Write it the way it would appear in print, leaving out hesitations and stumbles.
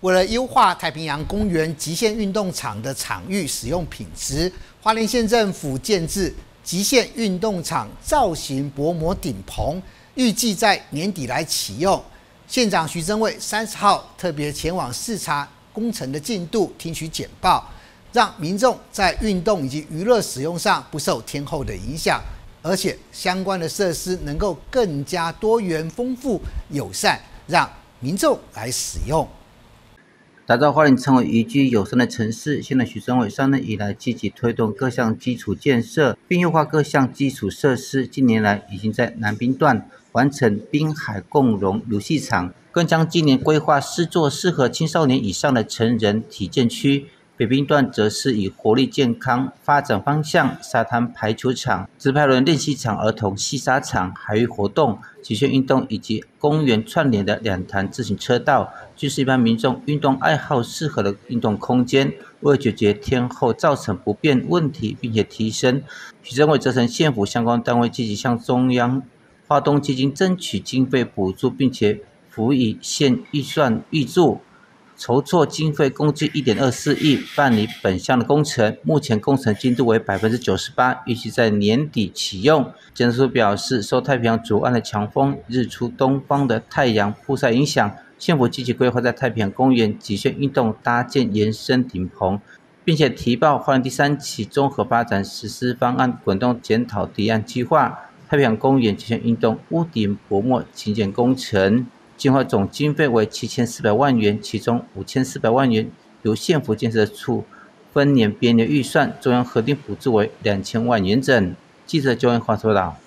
为了优化太平洋公园极限运动场的场域使用品质，花莲县政府建置极限运动场造型薄膜顶棚，预计在年底来启用。县长徐榛蔚30号特别前往视察工程的进度，听取简报，让民众在运动以及娱乐使用上不受天候的影响，而且相关的设施能够更加多元、丰富、友善，让民众来使用。 打造花莲成为宜居友善的城市，县长徐榛蔚上任以来积极推动各项基础建设，并优化各项基础设施。近年来已经在南滨段完成滨海共融游戏场，更将今年规划施作适合青少年以上的成人体健区。北滨段则是以活力健康发展方向，沙滩排球场、直排轮练习场、儿童戏沙场、海域活动、极限运动以及公园串联的2潭自行车道，均是一般民众运动爱好适合的运动空间。为解决天候造成不便问题，并且提升，徐榛蔚责成县府相关单位积极向中央花东基金争取经费补助，并且辅以县预算挹注。筹措经费共计1.24亿办理本项的工程，目前工程进度为98%，预计在年底启用。建筑署表示，受太平洋左岸的强风、日出东方的太阳曝晒影响，县府积极规划在太平洋公园极限运动搭建延伸顶棚，并且提报花莲第3期综合发展实施方案滚动检讨提案计划，太平洋公园极限运动屋顶薄膜倾建工程。计划总经费为7400万元，其中5400万元由县府建设处分年编列预算，中央核定补助为2000万元整。记者周彦华报道。